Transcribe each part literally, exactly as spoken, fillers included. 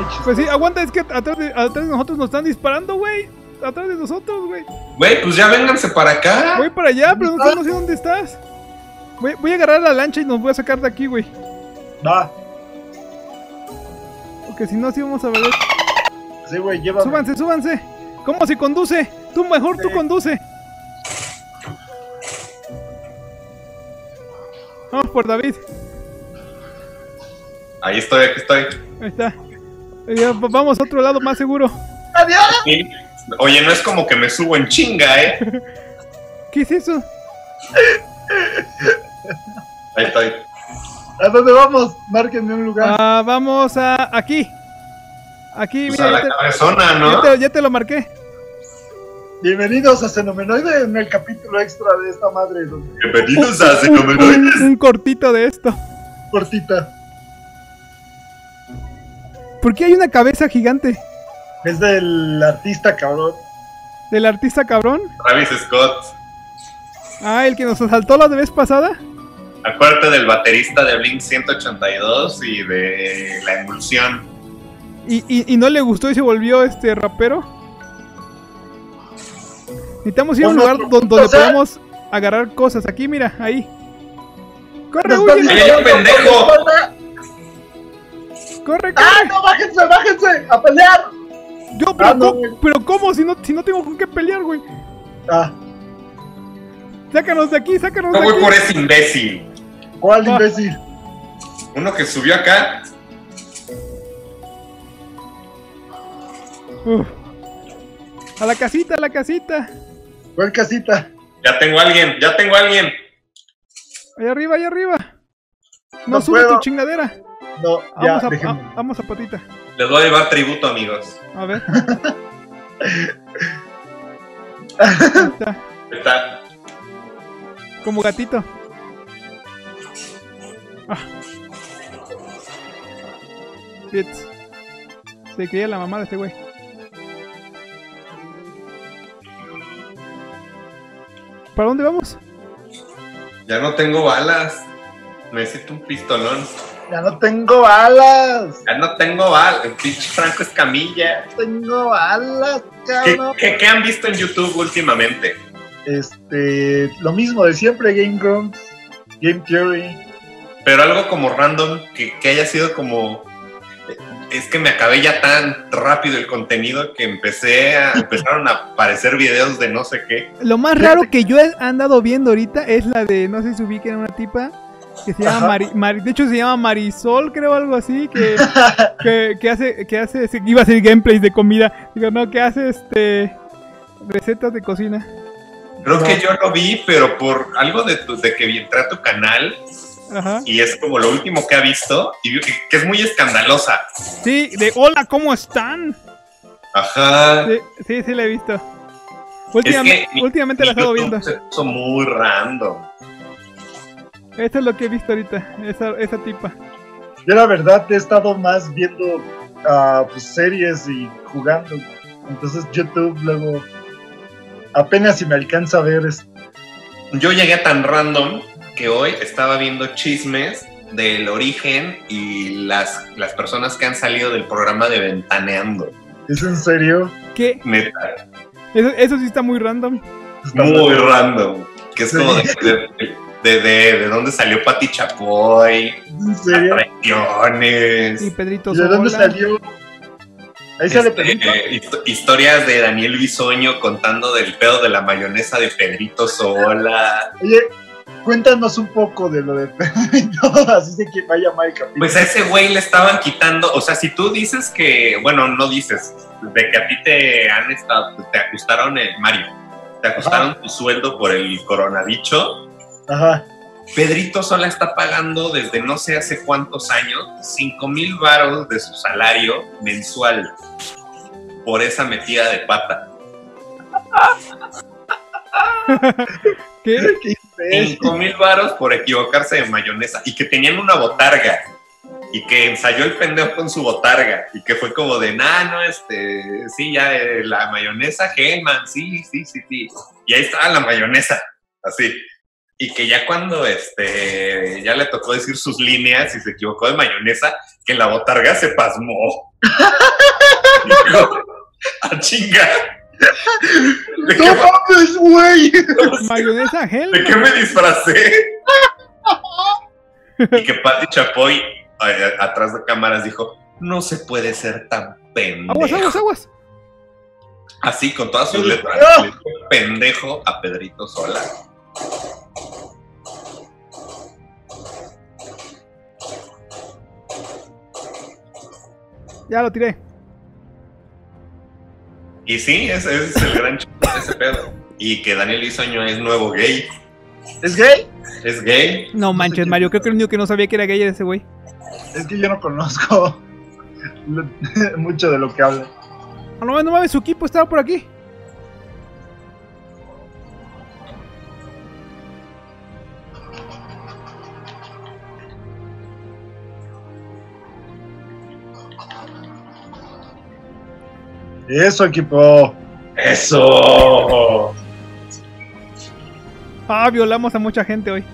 chistoso. Pues sí, aguanta, es que atrás de, atrás de nosotros nos están disparando, güey. Atrás de nosotros, güey. Güey, pues ya vénganse para acá. Voy para allá, pero no sé, no sé dónde estás. Voy, voy a agarrar la lancha y nos voy a sacar de aquí, güey. Va. Porque si no, sí vamos a ver. Sí, güey, llévame. Súbanse, súbanse. ¿Cómo se conduce? Tú mejor, sí. Tú conduce. Vamos por David. Ahí estoy, aquí estoy. Ahí está. Ya, vamos a otro lado más seguro. ¡Adiós! Sí. Oye, no es como que me subo en chinga, ¿eh? ¿Qué es eso? Ahí estoy. ¿A dónde vamos? Márquenme un lugar. Ah, vamos a aquí. Aquí, Pues mira. a la Ya te, cabezona, ¿no? ya, te, ya te lo marqué. Bienvenidos a Xenomenoide en el capítulo extra de esta madre. Donde... Bienvenidos un, a Xenomenoides. Un, un cortito de esto. Cortita. ¿Por qué hay una cabeza gigante? Es del artista cabrón. ¿Del artista cabrón? Travis Scott. Ah, el que nos asaltó la vez pasada. Acuérdate del baterista de Blink ciento ochenta y dos y de La Emulsión. ¿Y, y, y no le gustó y se volvió este rapero? Necesitamos ir a un lugar donde, donde podamos agarrar cosas. Aquí, mira, ahí. ¡Corre, huye! ¡Ahí hay un pendejo! ¡Corre, corre! ¡Ah, no, bájense, bájense! ¡A pelear! Yo, pero, ah, no, ¿cómo, pero ¿cómo? Si no, si no tengo con qué pelear, güey. Ah. Sácanos de aquí, sácanos No de voy aquí. por ese imbécil. ¿Cuál Ah. imbécil? Uno que subió acá. Uf. A la casita, a la casita. ¿Cuál casita? Ya tengo a alguien, ya tengo a alguien. Allá arriba, allá arriba. No, No sube puedo. tu chingadera. No, ya, Vamos a, déjenme. a- vamos a patita. Les voy a llevar tributo, amigos. A ver. Ahí está. Está. Como gatito. Ah. Bits. Se creía la mamá de este güey. ¿Para dónde vamos? Ya no tengo balas. Necesito un pistolón. Ya no tengo balas. Ya no tengo balas. El pinche Franco Escamilla. No tengo balas, ¿Qué, cabrón. qué, qué han visto en YouTube últimamente? Este, lo mismo de siempre, Game Grumps, Game Theory. Pero algo como random, que, que haya sido como... Es que me acabé ya tan rápido el contenido que empecé a... empezaron a aparecer videos de no sé qué. Lo más raro que yo he andado viendo ahorita es la de, no sé si ubiquen a una tipa que se llama Ajá. Mari, Mari- de hecho se llama Marisol, creo, algo así, que, que, que hace, que hace, iba a hacer gameplays de comida, digo, no, que hace este recetas de cocina. Creo No. que yo lo vi, pero por algo de, tu, de que entré a tu canal Ajá. y es como lo último que ha visto y vi que, que es muy escandalosa. Sí, de hola, ¿cómo están? Ajá. Sí, sí, sí la he visto. Es Últimamente, que mi- últimamente la he mi estado YouTube viendo. se puso muy random. Eso es lo que he visto ahorita, esa, esa tipa. Yo la verdad he estado más viendo ah, pues, series y jugando. Entonces YouTube luego apenas si me alcanza a ver. Es... Yo llegué a tan random que hoy estaba viendo chismes del origen y las, las personas que han salido del programa de Ventaneando. ¿Es en serio? ¿Qué? Neta, Eso, eso sí está muy random. Está muy mal. random. Que es Sí. como de, de, de, de, de dónde salió Pati Chapoy, ¿En serio? las traiciones, Y Pedrito ¿Y de dónde Sola. salió? Ahí sale este, Pedrito. eh, histo- historias de Daniel Bisoño contando del pedo de la mayonesa de Pedrito Sola. Oye, cuéntanos un poco de lo de Pedrito, así de que vaya mal el capítulo. Pues a ese güey le estaban quitando, o sea, si tú dices que, bueno, no dices, de que a ti te han estado, te ajustaron el Mario, te ajustaron Ajá. tu sueldo por el coronavirus, Ajá. Pedrito Sola está pagando desde no sé hace cuántos años cinco mil varos de su salario mensual por esa metida de pata. ¿Qué? ¿Qué dices? cinco mil varos por equivocarse de mayonesa y que tenían una botarga y que ensayó el pendejo con su botarga y que fue como de, nah, no, este, sí, ya eh, la mayonesa Hellman, sí, sí, sí, sí. Y ahí estaba la mayonesa, así. y que ya cuando este ya le tocó decir sus líneas y se equivocó de mayonesa, que la botarga se pasmó. Dijo, a chingar. ¿De ¡No mames, güey! Mayonesa gel. ¿De qué me disfracé? Y que Pati Chapoy, eh, atrás de cámaras, dijo, no se puede ser tan pendejo. Aguas, aguas, aguas. Así, con todas sus letras. Le dijo pendejo a Pedrito Sola. Ya lo tiré. Y sí, ese, ese es el gran chico de ese pedo. Y que Daniel Bisoño es nuevo gay. ¿Es gay? Es gay. No manches, Mario, creo que el único que no sabía que era gay era ese güey. Es que yo no conozco mucho de lo que habla. Ah, no, no mames, su equipo estaba por aquí. Eso, equipo. ¡Eso! Ah, violamos a mucha gente hoy.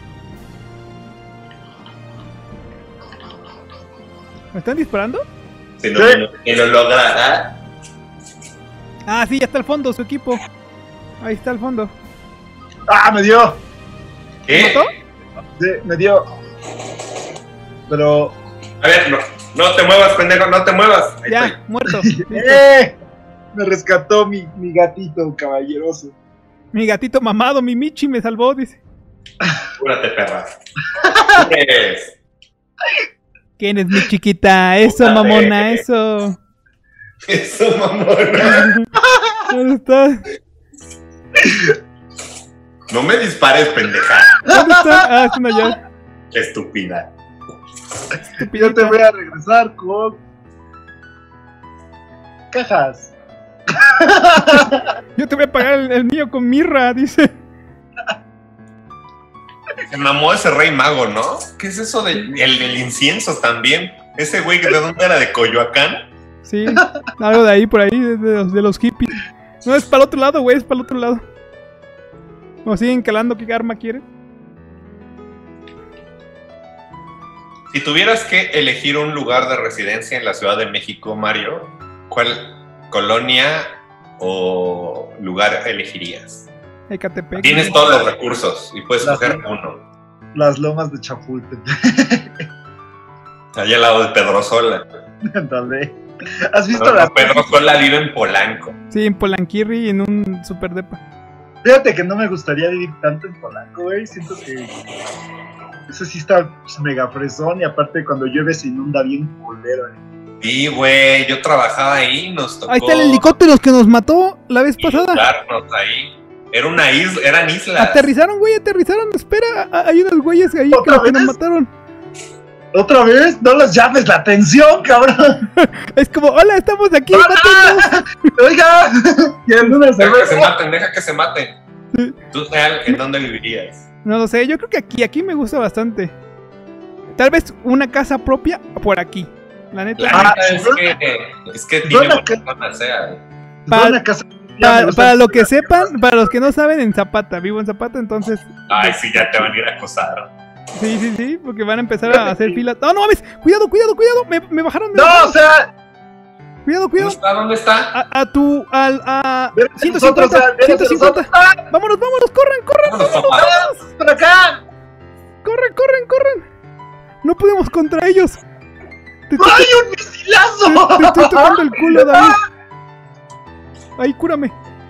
¿Me están disparando? Si no, sí. Que lo logrará. Ah, sí, ya está al fondo su equipo. Ahí está al fondo. ¡Ah, me dio! ¿Qué? ¿Me mató? Sí, me dio. Pero... A ver, no, no te muevas, pendejo, no te muevas. Ahí Ya, estoy. muerto. ¡Eh! Me rescató mi, mi gatito caballeroso. Mi gatito mamado, mi Michi me salvó, dice. Cúrate, perra. ¿Qué es? ¿Quién es mi chiquita? Eso, Pútate. mamona, eso. Eso, mamona. ¿Dónde está? No me dispares, pendeja. ¿Dónde está? Ah, es una llave. Estúpida. Estupidita. Yo te voy a regresar con... cajas. Yo te voy a pagar el, el mío con mirra, dice. Se mamó ese rey mago, ¿no? ¿Qué es eso del el, del incienso también? Ese güey, ¿de dónde era? ¿De Coyoacán? Sí, algo de ahí, por ahí, de, de los, de los hippies. No, es para el otro lado, güey, es para el otro lado. ¿O siguen calando qué arma quieren? Si tuvieras que elegir un lugar de residencia en la Ciudad de México, Mario, ¿cuál colonia o lugar elegirías? Ecatepec. Tienes todos los recursos y puedes Las escoger lomas. uno. Las lomas de Chapultepec. Allá al lado de Pedro Sola. Ándale. ¿Has visto Pero las... Pedro Sola vive en Polanco. Sí, en Polanquirri, en un super depa. Fíjate que no me gustaría vivir tanto en Polanco, güey. Siento que... eso sí está pues, mega fresón. Y aparte cuando llueve se inunda bien culero, eh. Sí, güey, yo trabajaba ahí, nos tocó... Ahí está el helicóptero que nos mató la vez pasada. inundarnos ahí. Era una isla, eran islas. Aterrizaron, güey, aterrizaron. Espera, a- hay unos güeyes ahí que, ¿Otra que nos vez? mataron. ¿Otra vez? No les llames la atención, cabrón. Es como, hola, estamos aquí, mátenos. Oiga. Y en una Deja que se cerveza. maten, deja que se maten. Sí. ¿Tú, Real, en dónde vivirías? No lo sé, yo creo que aquí, aquí me gusta bastante. Tal vez una casa propia por aquí. La neta. La Ah, neta es ¿sí? que, es que Yo tiene la buena que- zona, sea. Pa- Una casa- Pa- me gusta para lo mucho que la- sepan, para los que no saben, en Zapata, vivo en Zapata, entonces, Ay, sí, ya te van a ir a acosar. sí, sí, sí, porque van a empezar a hacer filas. No, no mames, cuidado, cuidado, cuidado, me, me bajaron. me No, bajaron. o sea, Cuidado, ¿Dónde cuidado. está? ¿Dónde está? A, a tu, al, a ven hacia nosotros, ciento cincuenta, ven hacia ciento cincuenta. nosotros. ¡Ah! Vámonos, vámonos, corran, corran, Vámonos, papá. ¡Por acá! corran, corran, corran. No podemos contra ellos. Te, te- ¡Ay, un misilazo! te- te estoy tocando el culo, David. Ahí, cúrame.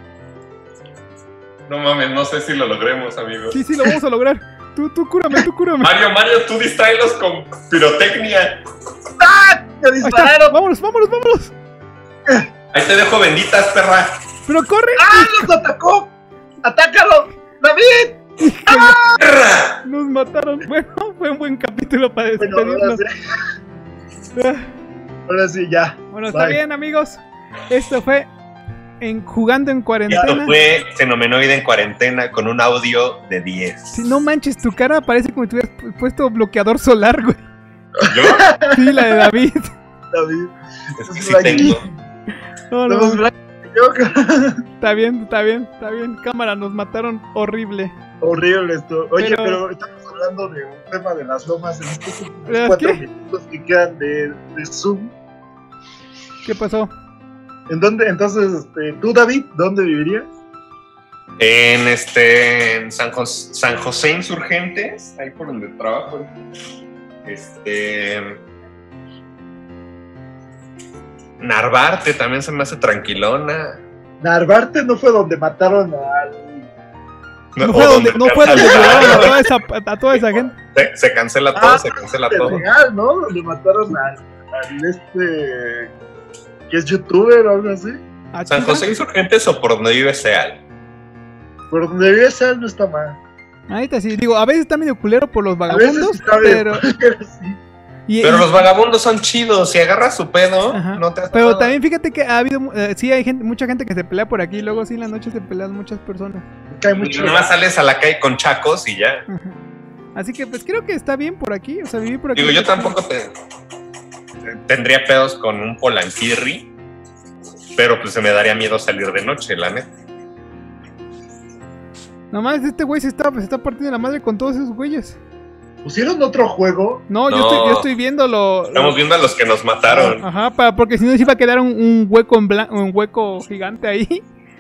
No mames, no sé si lo logremos, amigos. Sí, sí, lo vamos a lograr. Tú, tú, cúrame, tú, cúrame. Mario, Mario, tú distráelos con pirotecnia. ¡Ah! ¡Me Ahí está, dispararon! vámonos, vámonos, vámonos. Ahí te dejo benditas, perra. Pero corre. ¡Ah! ¡Nos atacó! ¡Atácalo! ¡David! ¡Perra! Nos mataron. Bueno, fue un buen capítulo para Bueno, ahora despedirnos. sí, Ah, ahora sí, ya. Bueno, está Bye. bien, amigos. Esto fue en Jugando en Esto Cuarentena. fue Fenomenoide en cuarentena con un audio de diez. Si no manches, tu cara parece como si tuvieras pu- puesto bloqueador solar, güey. Yo, Sí, la de David. David. es que Es sí Black- tengo. No, no, Somos Black Joker. está bien, está bien, está bien. Cámara, nos mataron horrible. Horrible esto. Oye, Pero- pero, estamos hablando de un tema de las lomas en estos últimos ¿Las cuatro qué? minutos que quedan de, de Zoom. ¿Qué pasó? ¿En dónde? Entonces, este, tú, David, ¿dónde vivirías? En este en San, Jos- San José Insurgentes, ahí por donde trabajo. Este Narvarte también se me hace tranquilona. Narvarte no fue donde mataron al. No o fue donde, no fue donde violaron a se, toda esa, a toda esa gente. se cancela todo, Ah, se cancela de todo. Real, ¿no? Donde mataron al, al este. Que es youtuber o algo así. Ah, San chinga. José Insurgentes o por donde vive Seal. Por donde vive Sal no está mal. Ahorita sí, digo, a veces está medio culero por los A veces vagabundos, está bien, pero... pero sí. y- Pero y- los vagabundos son chidos, si agarras su pedo, Ajá. no te hace Pero nada. también fíjate que ha habido, eh, sí hay gente, mucha gente que se pelea por aquí, y luego sí en la noche se pelean muchas personas. Cae Y mucho. nomás sales a la calle con chacos y ya. Ajá. Así que pues creo que está bien por aquí, o sea, vivir por aquí. Digo, yo tampoco te- tendría pedos con un Polanquirri, pero pues se me daría miedo salir de noche, la neta. Nomás este güey se está, se está partiendo la madre con todos esos güeyes. ¿Pusieron otro juego? No, Yo, No. estoy, yo estoy viendo lo... Estamos viendo a los que nos mataron. Ajá, para, porque si no se iba a quedar un, un hueco en blan- un hueco gigante ahí.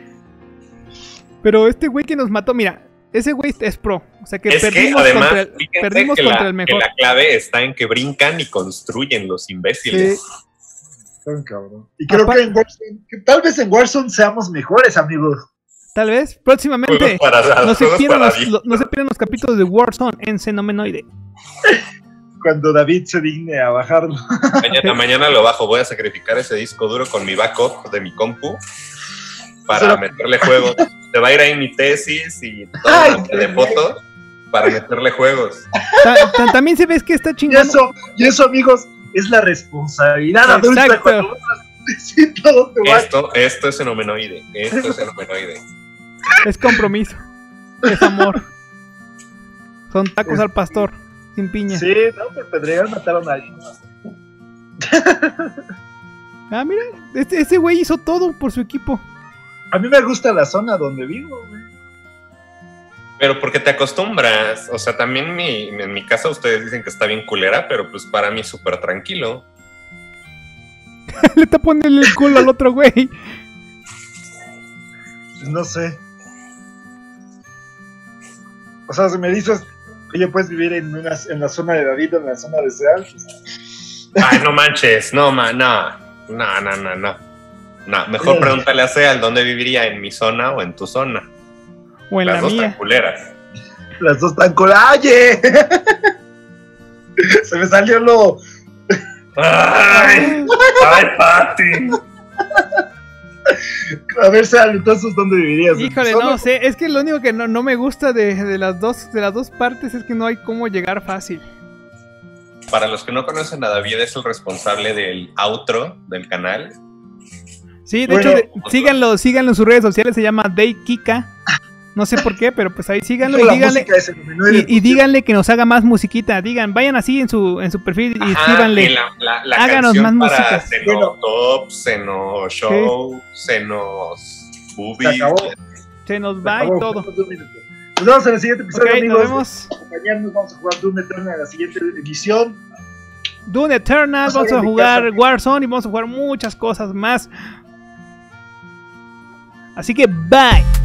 Pero este güey que nos mató, mira, ese güey es pro. O sea que Es que perdimos además, contra el, fíjense perdimos que contra la, el que mejor. la clave está en que brincan y construyen los imbéciles. Sí. Tan cabrón. Y creo Apa- que en Warzone, que tal vez en Warzone seamos mejores, amigos. Tal vez próximamente Juegos para, no se, juegos pierdan para los, vi- lo- no se pierdan los capítulos de Warzone en Xenomenoide. Cuando David se digne a bajarlo. Mañana, mañana lo bajo, voy a sacrificar ese disco duro con mi backup de mi compu para Eso- meterle juegos. Te va a ir ahí mi tesis y todo Ay, el de fotos para meterle juegos. Ta- ta- también se ves que está Y chingón. eso, y eso, amigos, es la responsabilidad adulta Exacto. cuando vas a decir todo te va. Esto, esto es fenomenoide. Esto es fenomenoide. Es compromiso. Es amor. Son tacos al pastor, sin piña. Sí, no, por Pedregal mataron a alguien. Ah, mira, este, ese güey hizo todo por su equipo. A mí me gusta la zona donde vivo, güey. Pero porque te acostumbras. O sea, también mi, en mi casa ustedes dicen que está bien culera, pero pues para mí súper tranquilo. Le está poniendo el culo al otro güey. Pues no sé. O sea, si me dices, oye, puedes vivir en, una, en la zona de David o en la zona de Seal, pues, Ay, no manches. No, man, no. No, no, no, no. No, mejor Sí. pregúntale a Seal dónde viviría, en mi zona o en tu zona. O en Las la dos tan mía. culeras. las dos están con ¡Oye! Se me salió lo. ¡Ay! ¡Ay, Pati! A ver, Seal, entonces, ¿dónde vivirías? ¿En tu Híjole, zona? no sé, es que lo único que no, no me gusta de, de las dos de las dos partes es que no hay cómo llegar fácil. Para los que no conocen a David, es el responsable del outro del canal. Sí, de Bueno, hecho, de- síganlo, síganlo en sus redes sociales, se llama Day Kika. No sé por qué, pero pues ahí síganlo y La díganle, música es fenomenoide. y, y díganle que nos haga más musiquita. Digan, vayan así en su en su perfil y Ajá, escríbanle. y la, la, la Háganos canción más para música. Cenotop, Ceno Show, Cenos Se Boobies. acabó. Se nos Se va y acabó. todo. Menos de un minuto. Nos vemos en el siguiente episodio, Ok, amigos. nos vemos. Acompañarnos, vamos a jugar Doom Eternal en la siguiente edición. Doom Eternal, Vamos a vamos a ver mi jugar casa. Warzone y vamos a jugar muchas cosas más. Así que bye.